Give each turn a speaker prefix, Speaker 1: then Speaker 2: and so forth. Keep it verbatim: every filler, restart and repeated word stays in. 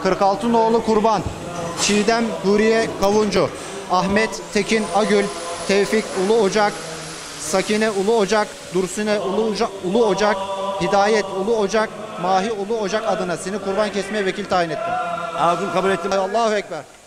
Speaker 1: kırk altı nolu Kurban, Çiğdem Huriye Kavuncu, Ahmet Tekin Agül, Tevfik Ulu Ocak, Sakine Ulu Ocak, Dursune Ulu, Uca, Ulu Ocak, Hidayet Ulu Ocak, Mahi Ulu Ocak adına seni kurban kesmeye vekil tayin ettim.
Speaker 2: Ağzım kabul ettim.
Speaker 1: Allahu Ekber.